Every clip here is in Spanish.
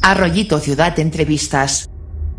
Arroyito Ciudad Entrevistas.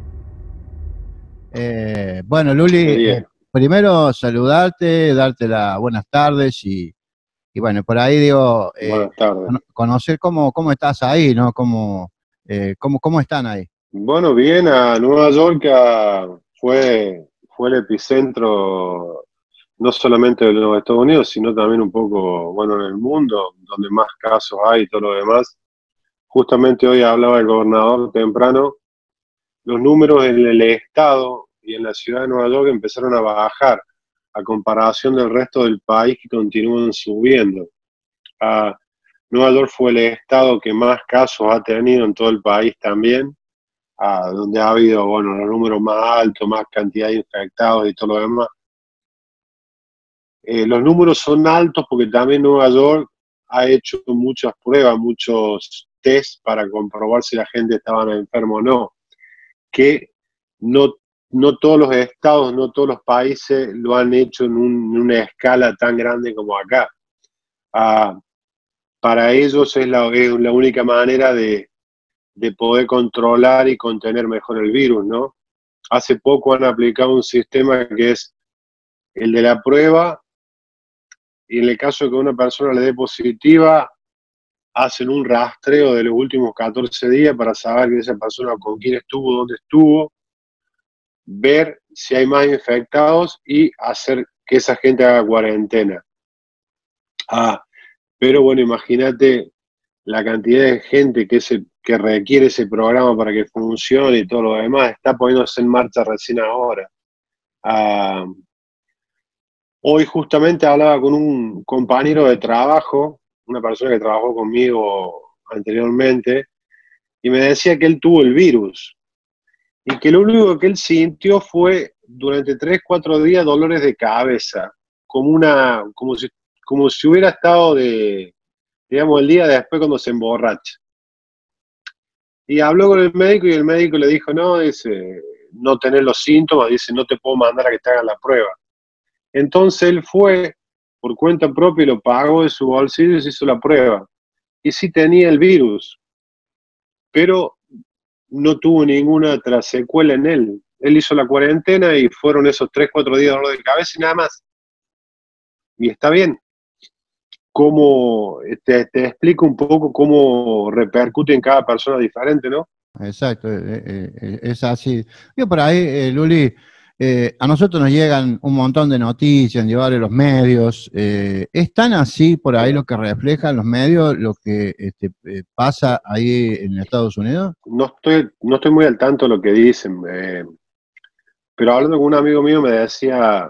Bueno, Luli, primero saludarte, darte las buenas tardes y bueno, por ahí digo, Buenas tardes. conocer cómo estás ahí, ¿no? Cómo están ahí. Bueno, bien, a Nueva York fue el epicentro no solamente de los Estados Unidos, sino también un poco, bueno, en el mundo, donde más casos hay y todo lo demás. Justamente hoy hablaba el gobernador temprano, los números en el estado y en la ciudad de Nueva York empezaron a bajar a comparación del resto del país, que continúan subiendo. Nueva York fue el estado que más casos ha tenido en todo el país también, donde ha habido, bueno, los números más altos, más cantidad de infectados y todo lo demás. Los números son altos porque también Nueva York ha hecho muchas pruebas, muchos test para comprobar si la gente estaba enferma o no, que no todos los estados, no todos los países lo han hecho en una escala tan grande como acá. Para ellos es la única manera de poder controlar y contener mejor el virus, ¿no? Hace poco han aplicado un sistema que es el de la prueba, y en el caso de que una persona le dé positiva, hacen un rastreo de los últimos 14 días para saber que esa persona con quién estuvo, dónde estuvo, ver si hay más infectados y hacer que esa gente haga cuarentena. Pero bueno, imagínate la cantidad de gente que requiere ese programa para que funcione y todo lo demás, está poniéndose en marcha recién ahora. Hoy justamente hablaba con un compañero de trabajo, una persona que trabajó conmigo anteriormente, y me decía que él tuvo el virus y que lo único que él sintió fue durante 3-4 días dolores de cabeza, como si hubiera estado digamos, el día después cuando se emborracha. Y habló con el médico y el médico le dijo, no, dice, no tenés los síntomas, dice, no te puedo mandar a que te hagan la prueba. Entonces él fue por cuenta propia y lo pagó de su bolsillo y se hizo la prueba. Y sí tenía el virus, pero no tuvo ninguna secuela en él. Él hizo la cuarentena y fueron esos 3-4 días de dolor de cabeza y nada más. Y está bien. Te explico un poco cómo repercute en cada persona diferente, ¿no? Exacto, es así. Yo por ahí, Luli, a nosotros nos llegan un montón de noticias, llevar los medios. ¿Es tan así por ahí lo que reflejan los medios, lo que pasa ahí en Estados Unidos? No estoy muy al tanto de lo que dicen, pero hablando con un amigo mío me decía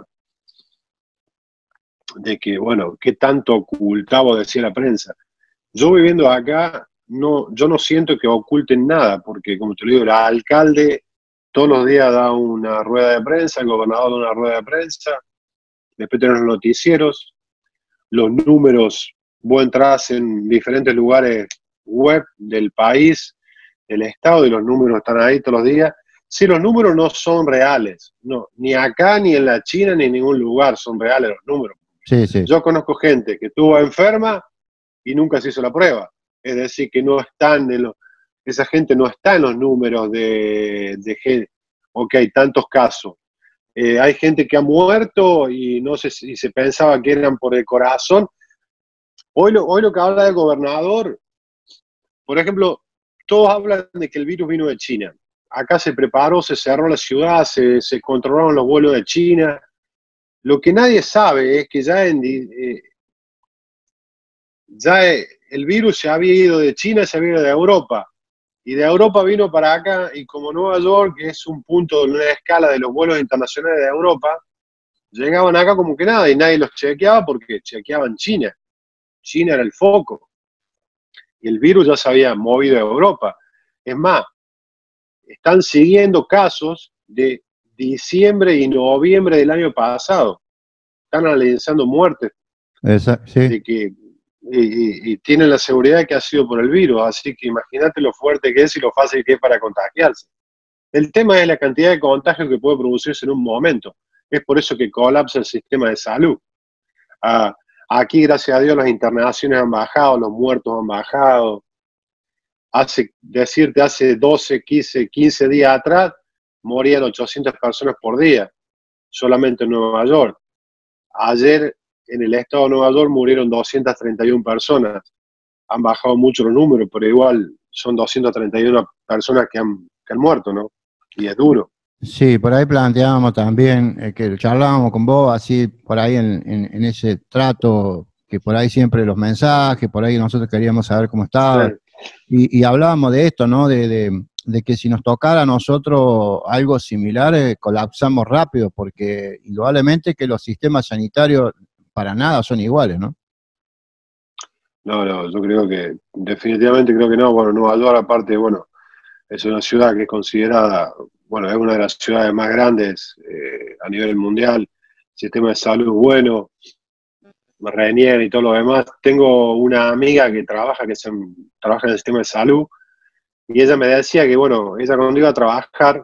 de que, bueno, qué tanto ocultaba, decía la prensa. Yo viviendo acá, yo no siento que oculten nada, porque como te lo digo, el alcalde todos los días da una rueda de prensa, el gobernador da una rueda de prensa, después tenemos los noticieros, los números, vos entras en diferentes lugares web del país, del estado, y los números están ahí todos los días. Sí, los números no son reales, no, ni acá, ni en la China, ni en ningún lugar son reales los números. Sí, sí. Yo conozco gente que estuvo enferma y nunca se hizo la prueba. Es decir, que no están esa gente no está en los números de gente. Ok, tantos casos. Hay gente que ha muerto y no sé si se pensaba que eran por el corazón. Hoy lo que habla el gobernador, por ejemplo, todos hablan de que el virus vino de China. Acá se preparó, se cerró la ciudad, se controlaron los vuelos de China. Lo que nadie sabe es que el virus se había ido de China, se había ido de Europa. Y de Europa vino para acá, y como Nueva York es un punto de una escala de los vuelos internacionales de Europa, llegaban acá como que nada, y nadie los chequeaba porque chequeaban China. China era el foco. Y el virus ya se había movido a Europa. Es más, están siguiendo casos de diciembre y noviembre del año pasado. Están analizando muertes. Sí. De que y tienen la seguridad de que ha sido por el virus, así que imagínate lo fuerte que es y lo fácil que es para contagiarse. El tema es la cantidad de contagio que puede producirse en un momento. Es por eso que colapsa el sistema de salud. Aquí, gracias a Dios, las internaciones han bajado, los muertos han bajado. hace 12, 15 días atrás, morían 800 personas por día, solamente en Nueva York. Ayer, en el estado de Nueva York, murieron 231 personas. Han bajado mucho los números, pero igual son 231 personas que han muerto, ¿no? Y es duro. Sí, por ahí planteábamos también que charlábamos con vos, así por ahí en ese trato, que por ahí siempre los mensajes, por ahí nosotros queríamos saber cómo estaba, y hablábamos de esto, ¿no? De que si nos tocara a nosotros algo similar, colapsamos rápido, porque indudablemente que los sistemas sanitarios para nada son iguales, ¿no? No, yo creo que, definitivamente creo que no. Bueno, Nueva York, aparte, bueno, es una ciudad que es considerada, bueno, es una de las ciudades más grandes a nivel mundial. El sistema de salud bueno, Renier y todo lo demás. Tengo una amiga que trabaja en el sistema de salud, y ella me decía que, bueno, ella cuando iba a trabajar,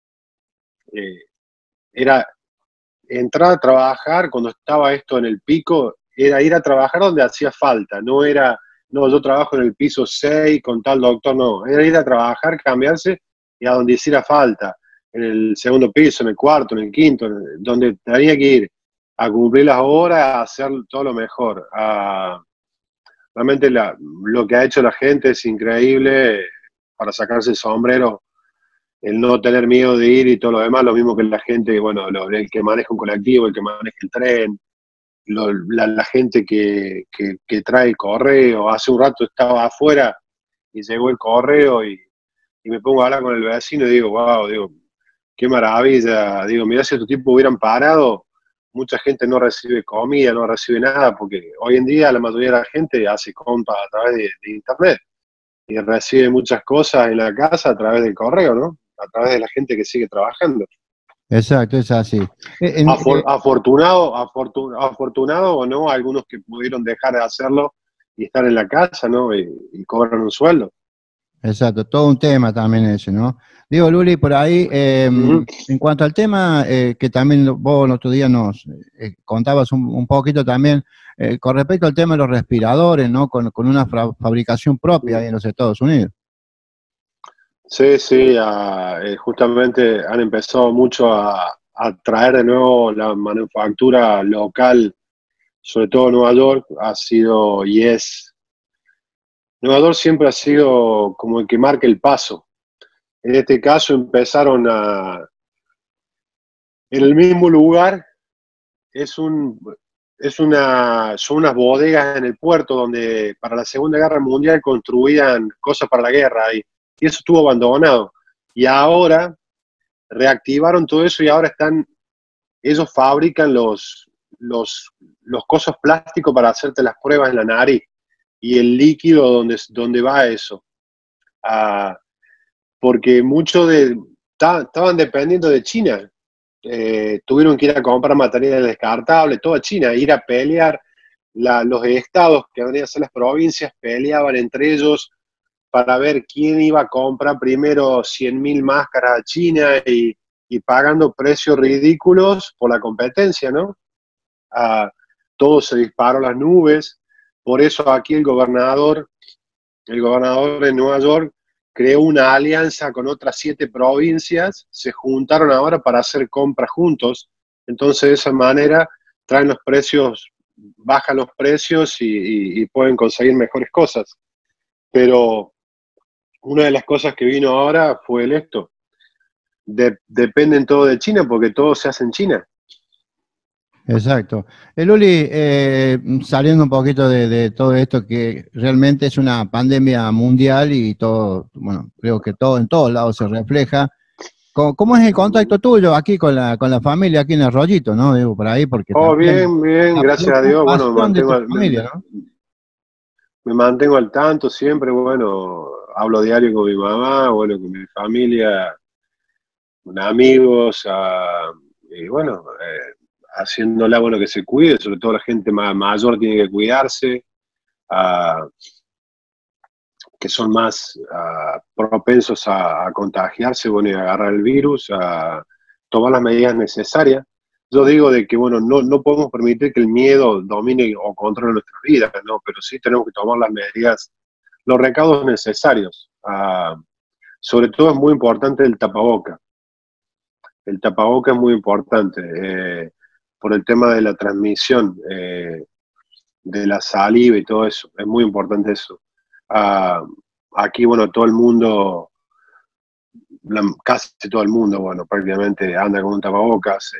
eh, era entrar a trabajar cuando estaba esto en el pico, era ir a trabajar donde hacía falta, no era, no, yo trabajo en el piso 6 con tal doctor, no, era ir a trabajar, cambiarse y a donde hiciera falta, en el segundo piso, en el cuarto, en el quinto, donde tenía que ir a cumplir las horas, a hacer todo lo mejor. Realmente lo que ha hecho la gente es increíble, para sacarse el sombrero, el no tener miedo de ir y todo lo demás, lo mismo que la gente, bueno, el que maneja un colectivo, el que maneja el tren, la gente que trae el correo. Hace un rato estaba afuera y llegó el correo y me pongo a hablar con el vecino y digo, wow, digo, qué maravilla, digo, mirá, si estos tipos hubieran parado, mucha gente no recibe comida, no recibe nada, porque hoy en día la mayoría de la gente hace compras a través de internet y recibe muchas cosas en la casa a través del correo, ¿no? A través de la gente que sigue trabajando. Exacto, es así. Afortunado o no, algunos que pudieron dejar de hacerlo y estar en la casa, ¿no? Y cobran un sueldo. Exacto, todo un tema también ese, ¿no? Digo, Luli, por ahí, en cuanto al tema que también vos el otro día nos contabas un poquito también, con respecto al tema de los respiradores, ¿no? Con una fabricación propia ahí en los Estados Unidos. Sí, justamente han empezado mucho a traer de nuevo la manufactura local, sobre todo Nueva York, ha sido y es. Nueva York siempre ha sido como el que marca el paso. En este caso empezaron en el mismo lugar, son unas bodegas en el puerto donde para la Segunda Guerra Mundial construían cosas para la guerra y eso estuvo abandonado. Y ahora reactivaron todo eso y ahora ellos fabrican los cosos plásticos para hacerte las pruebas en la nariz y el líquido donde va eso. Porque estaban dependiendo de China. Tuvieron que ir a comprar materiales descartables, toda China, ir a pelear. Los estados que venían a ser las provincias peleaban entre ellos para ver quién iba a comprar primero 100.000 máscaras a China y pagando precios ridículos por la competencia, ¿no? Todo se disparó a las nubes. Por eso aquí el gobernador de Nueva York creó una alianza con otras 7 provincias, se juntaron ahora para hacer compras juntos, entonces de esa manera traen los precios, bajan los precios y pueden conseguir mejores cosas. Pero una de las cosas que vino ahora fue esto, dependen todo de China porque todo se hace en China. Exacto. Luli, saliendo un poquito de todo esto, que realmente es una pandemia mundial y todo, bueno, creo que todo en todos lados se refleja. ¿Cómo es el contacto tuyo aquí con la familia, aquí en Arroyito, ¿no? Digo, por ahí, porque bien, gracias a Dios. Bueno, me mantengo al tanto siempre, bueno, hablo diario con mi mamá, bueno, con mi familia, con amigos, y bueno, haciéndola, bueno, que se cuide, sobre todo la gente mayor tiene que cuidarse, que son más propensos a contagiarse, bueno, y a agarrar el virus, a tomar las medidas necesarias. Yo digo de que, bueno, no podemos permitir que el miedo domine o controle nuestras vidas, ¿no? Pero sí tenemos que tomar las medidas, los recaudos necesarios. Sobre todo es muy importante el tapaboca. El tapaboca es muy importante por el tema de la transmisión de la saliva y todo eso. Es muy importante eso. Aquí, bueno, todo el mundo, casi todo el mundo, bueno, prácticamente anda con un tapabocas.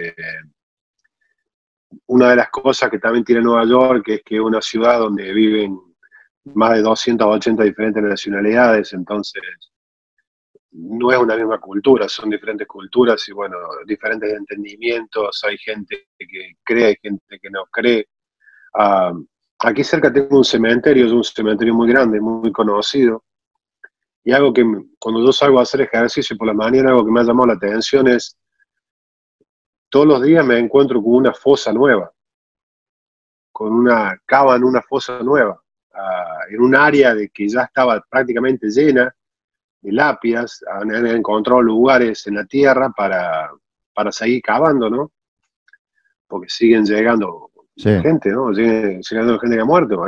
Una de las cosas que también tiene Nueva York es que es una ciudad donde viven más de 280 diferentes nacionalidades, entonces no es una misma cultura, son diferentes culturas y bueno, diferentes entendimientos, hay gente que cree, hay gente que no cree. Aquí cerca tengo un cementerio, es un cementerio muy grande, muy conocido, y algo que cuando yo salgo a hacer ejercicio por la mañana, algo que me ha llamado la atención es, todos los días me encuentro con una fosa nueva, con una cava en una fosa nueva, en un área de que ya estaba prácticamente llena de lápidas, han encontrado lugares en la tierra para seguir cavando, ¿no? Porque siguen llegando gente, ¿no? Siguen llegando gente que ha muerto.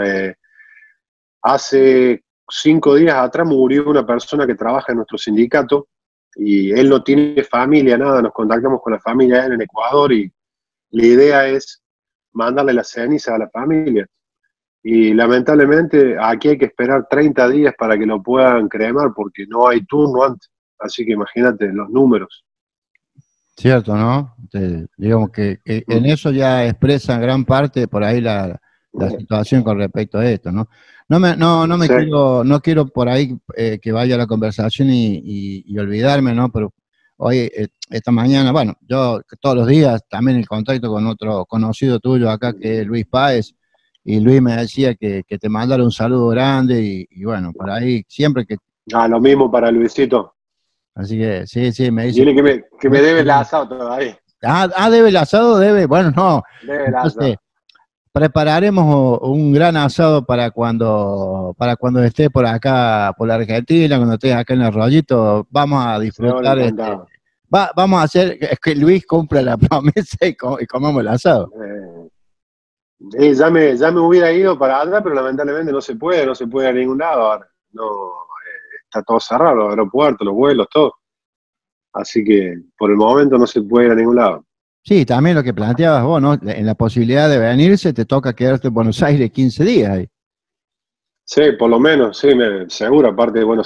Hace 5 días atrás murió una persona que trabaja en nuestro sindicato y él no tiene familia, nada, nos contactamos con la familia en Ecuador y la idea es mandarle las cenizas a la familia. Y lamentablemente aquí hay que esperar 30 días para que lo puedan cremar porque no hay turno antes. Así que imagínate los números. Cierto, ¿no? Digamos que en eso ya expresan gran parte por ahí la situación con respecto a esto, ¿no? No quiero, no quiero por ahí que vaya la conversación y olvidarme, ¿no? Pero hoy, esta mañana, bueno, yo todos los días también en contacto con otro conocido tuyo acá que es Luis Páez, y Luis me decía que te mandara un saludo grande y bueno, por ahí siempre que... Lo mismo para Luisito. Así que sí, me dice... Dile que me debe el asado todavía. Debe el asado, debe, bueno, no. Debe el asado. Prepararemos un gran asado para cuando esté por acá, por la Argentina, cuando estés acá en el Rollito, vamos a disfrutar. Vamos a hacer que Luis cumpla la promesa y comamos el asado. Ya me hubiera ido para atrás, pero lamentablemente no se puede ir a ningún lado ahora. No, está todo cerrado, los aeropuertos, los vuelos, todo. Así que por el momento no se puede ir a ningún lado. Sí, también lo que planteabas vos, ¿no? En la posibilidad de venirse, te toca quedarte en Buenos Aires 15 días ahí. Sí, por lo menos, sí, seguro. Aparte, bueno,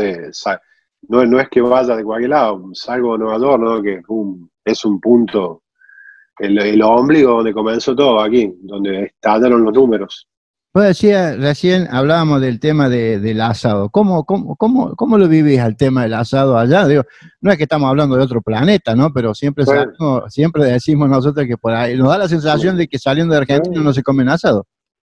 no es que vaya de cualquier lado, salgo de Nueva York, ¿no? Que es un punto, el ombligo donde comenzó todo aquí, donde estallaron los números. Vos decías, recién hablábamos del tema del asado. ¿Cómo lo vivís al tema del asado allá? Digo, no es que estamos hablando de otro planeta, ¿no? Pero siempre decimos nosotros que por ahí nos da la sensación de que saliendo de Argentina no se comen asado.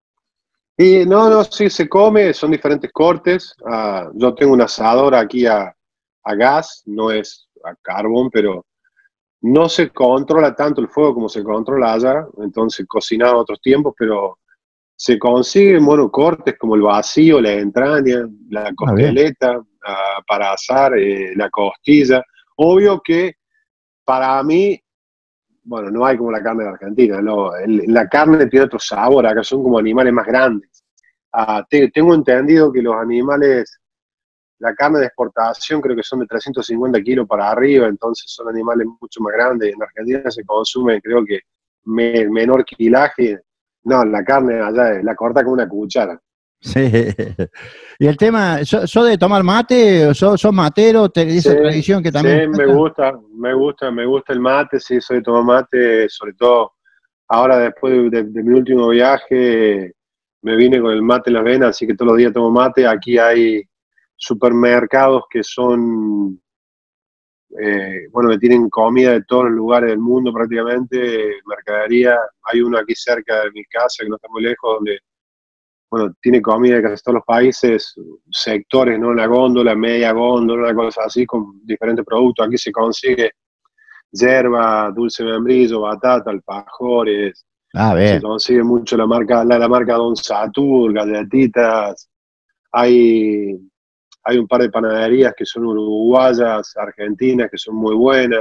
Y no, sí se come, son diferentes cortes. Yo tengo un asador aquí a gas, no es a carbón, pero no se controla tanto el fuego como se controla allá, entonces cocinaba a otros tiempos, pero se consiguen, bueno, cortes como el vacío, la entraña, la costeleta para asar, la costilla. Obvio que para mí, bueno, no hay como la carne de Argentina, ¿no? La carne tiene otro sabor, acá son como animales más grandes. Tengo entendido que los animales, la carne de exportación creo que son de 350 kilos para arriba, entonces son animales mucho más grandes. En Argentina se consume, creo que menor kilaje. No, la carne allá la corta con una cuchara. Sí. Y el tema, ¿sos de tomar mate? ¿Sos matero? Esa tradición que también... Sí, me gusta el mate, sí, soy de tomar mate, sobre todo ahora después de mi último viaje, me vine con el mate en las venas, así que todos los días tomo mate. Aquí hay supermercados que son, bueno, que tienen comida de todos los lugares del mundo prácticamente, mercadería. Hay uno aquí cerca de mi casa, que no está muy lejos, donde, bueno, tiene comida de casi todos los países, sectores, ¿no? La góndola, media góndola, una cosa así, con diferentes productos. Aquí se consigue yerba, dulce membrillo, batata, alfajores. Se consigue mucho la marca Don Satur, galletitas. Hay un par de panaderías que son uruguayas, argentinas, que son muy buenas.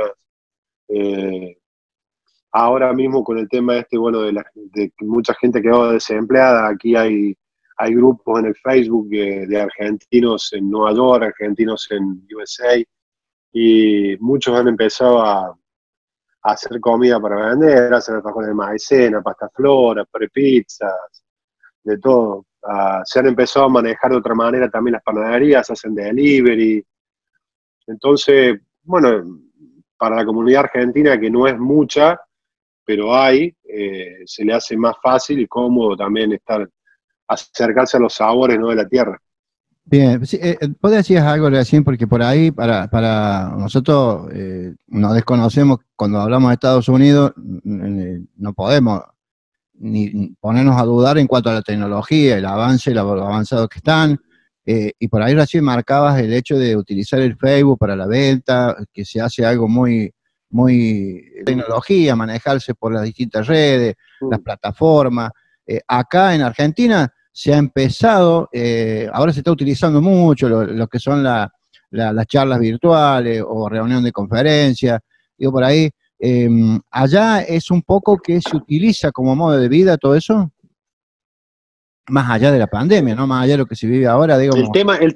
Ahora mismo con el tema bueno, de mucha gente quedó desempleada, aquí hay hay grupos en el Facebook de argentinos en Nueva York, argentinos en USA, y muchos han empezado a hacer comida para vender, hacer alfajores de maicena, pasta flora, prepizzas, de todo. Se han empezado a manejar de otra manera también las panaderías, hacen delivery. Entonces, bueno, para la comunidad argentina, que no es mucha, pero hay, se le hace más fácil y cómodo también acercarse a los sabores, ¿no?, de la tierra. Bien, sí, vos decías algo recién, porque por ahí, para nosotros, nos desconocemos cuando hablamos de Estados Unidos, no podemos ni ponernos a dudar en cuanto a la tecnología, el avance, lo avanzados que están, y por ahí recién marcabas el hecho de utilizar el Facebook para la venta, que se hace algo muy tecnología, manejarse por las distintas redes, las plataformas. Acá en Argentina se ha empezado, ahora se está utilizando mucho lo que son las charlas virtuales o reunión de conferencias, digo por ahí. Allá es un poco que se utiliza como modo de vida todo eso, más allá de la pandemia, ¿no? Más allá de lo que se vive ahora, digamos.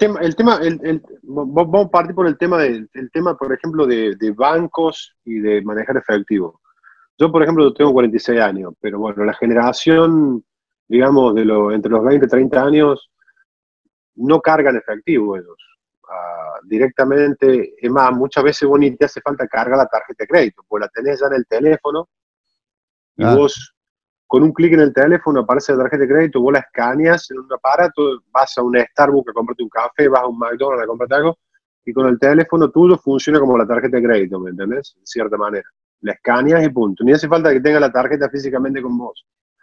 Vamos a partir por el tema, por ejemplo, de bancos y de manejar efectivo. Yo, por ejemplo, tengo 46 años, pero bueno, la generación, digamos, entre los 20 y 30 años, no cargan efectivo ellos. Directamente, es más, muchas veces vos ni te hace falta cargar la tarjeta de crédito, pues la tenés ya en el teléfono y vos con un clic en el teléfono aparece la tarjeta de crédito, vos la escaneas en un aparato, vas a un Starbucks a comprarte un café, vas a un McDonald's a comprarte algo, y con el teléfono tuyo funciona como la tarjeta de crédito, ¿me entendés? De cierta manera. La escaneas y punto. Ni hace falta que tenga la tarjeta físicamente con vos.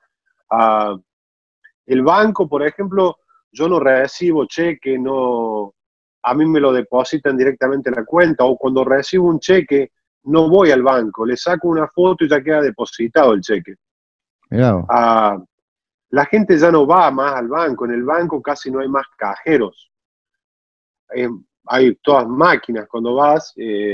El banco, por ejemplo, yo no recibo cheque, no, a mí me lo depositan directamente en la cuenta, o cuando recibo un cheque, no voy al banco, le saco una foto y ya queda depositado el cheque. La gente ya no va más al banco, en el banco casi no hay más cajeros. Hay todas máquinas cuando vas,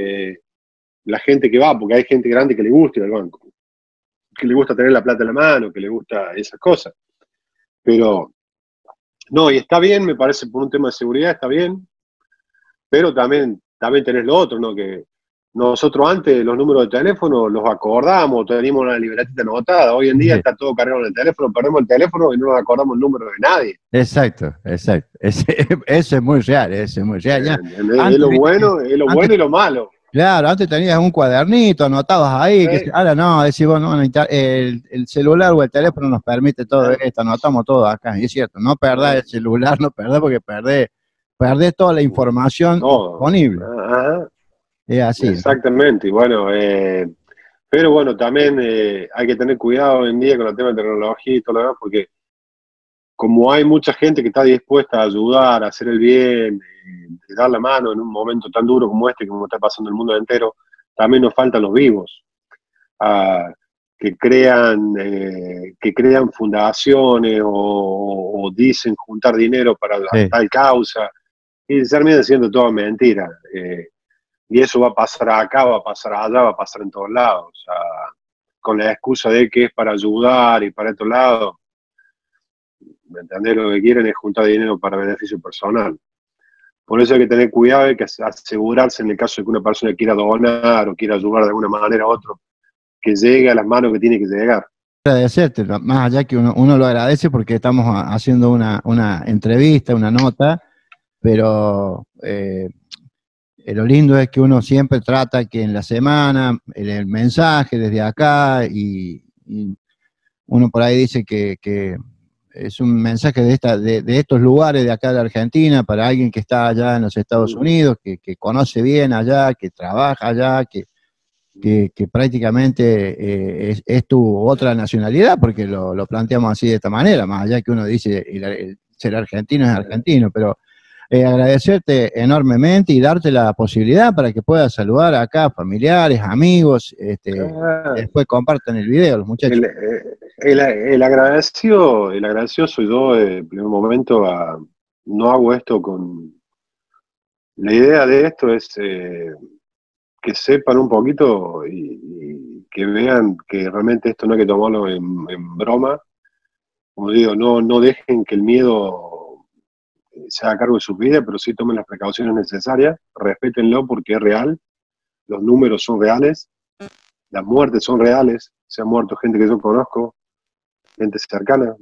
la gente que va, porque hay gente grande que le gusta ir al banco, que le gusta tener la plata en la mano, que le gusta esas cosas. Pero, no, y está bien, me parece, por un tema de seguridad, está bien, pero también tenés lo otro, ¿no? Que nosotros antes los números de teléfono los acordábamos, teníamos una libretita anotada, hoy en día está todo cargado en el teléfono, perdemos el teléfono y no nos acordamos el número de nadie. Exacto. Eso es muy real, eso es muy real. Ya. Antes, es lo bueno y lo malo. Claro, antes tenías un cuadernito, anotabas ahí, que ahora no, decís vos, no, el celular o el teléfono nos permite todo esto, anotamos todo acá, y es cierto, no perdás el celular, no perdás porque perdés toda la información disponible. Es así. Exactamente, y bueno, pero bueno, también hay que tener cuidado hoy en día con el tema de tecnología y todo lo demás, porque como hay mucha gente que está dispuesta a ayudar, a hacer el bien, dar la mano en un momento tan duro como este, como está pasando el mundo entero, también nos faltan los vivos, que crean fundaciones o dicen juntar dinero para tal causa, y se termina siendo toda mentira. Y eso va a pasar acá, va a pasar allá, va a pasar en todos lados, con la excusa de que es para ayudar y para estos lados. ¿Me entendés? Lo que quieren es juntar dinero para beneficio personal. Por eso hay que tener cuidado, hay que asegurarse en el caso de que una persona quiera donar o quiera ayudar de alguna manera a otro, que llegue a las manos que tiene que llegar. Agradecerte, más allá que uno lo agradece porque estamos haciendo una entrevista, una nota, pero lo lindo es que uno siempre trata que en la semana, el mensaje desde acá, y uno por ahí dice que es un mensaje de estos lugares de acá de Argentina para alguien que está allá en los Estados Unidos, que conoce bien allá, que trabaja allá, que prácticamente es tu otra nacionalidad, porque lo planteamos así de esta manera, más allá que uno dice el ser argentino es argentino, pero agradecerte enormemente y darte la posibilidad para que puedas saludar acá familiares, amigos, después compartan el video los muchachos. El agradecido soy yo en primer momento. No hago esto con... La idea de esto es que sepan un poquito y que vean que realmente esto no hay que tomarlo en broma, como digo, no dejen que el miedo se haga cargo de sus vidas, pero sí tomen las precauciones necesarias, respétenlo porque es real, los números son reales, las muertes son reales, se ha muerto gente que yo conozco, gente cercana,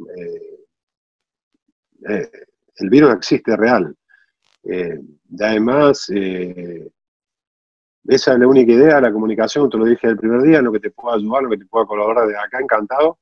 el virus existe, es real. Y además, esa es la única idea, la comunicación, te lo dije el primer día, en lo que te pueda ayudar, en lo que te pueda colaborar de acá, encantado.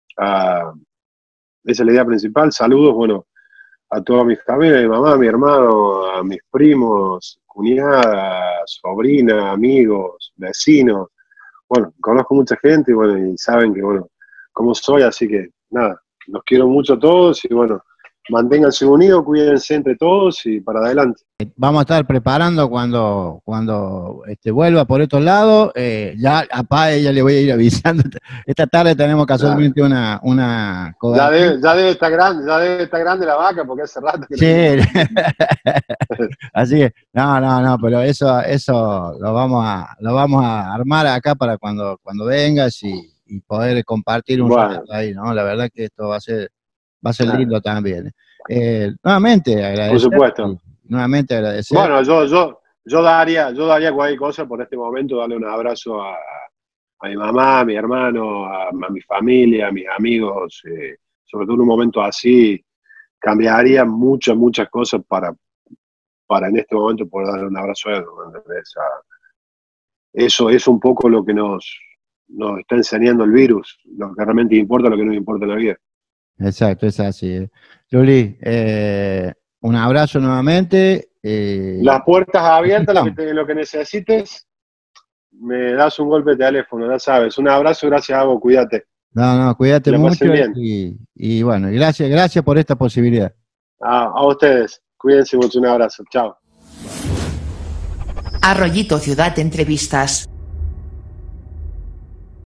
Esa es la idea principal. Saludos, bueno, a toda mi familia, a mi mamá, a mi hermano, a mis primos, cuñadas, sobrina, amigos, vecinos. Bueno, conozco mucha gente y bueno, y saben que bueno, cómo soy, así que nada, los quiero mucho a todos y bueno, manténganse unidos, cuídense entre todos y para adelante. Vamos a estar preparando cuando vuelva por estos lados. Ya a Pae ya le voy a ir avisando. Esta tarde tenemos casualmente una ya debe estar grande la vaca porque hace rato que sí. Así que, no, pero eso lo vamos a armar acá para cuando vengas y poder compartir un rato ahí, ¿no? La verdad que esto va a ser lindo también. Nuevamente agradecer. Por supuesto. Nuevamente agradecer. Bueno, yo daría cualquier cosa por este momento, darle un abrazo a mi mamá, a mi hermano, a mi familia, a mis amigos, sobre todo en un momento así, cambiaría muchas cosas para en este momento poder darle un abrazo a ellos. Eso es un poco lo que nos está enseñando el virus, lo que realmente importa, lo que nos importa en la vida. Exacto, es así. Luli, un abrazo nuevamente. Las puertas abiertas, lo que necesites, me das un golpe de teléfono, ya sabes. Un abrazo, gracias a vos, cuídate. No, cuídate mucho y bueno, y gracias por esta posibilidad. A ustedes, cuídense mucho, un abrazo, chao. Arroyito Ciudad Entrevistas.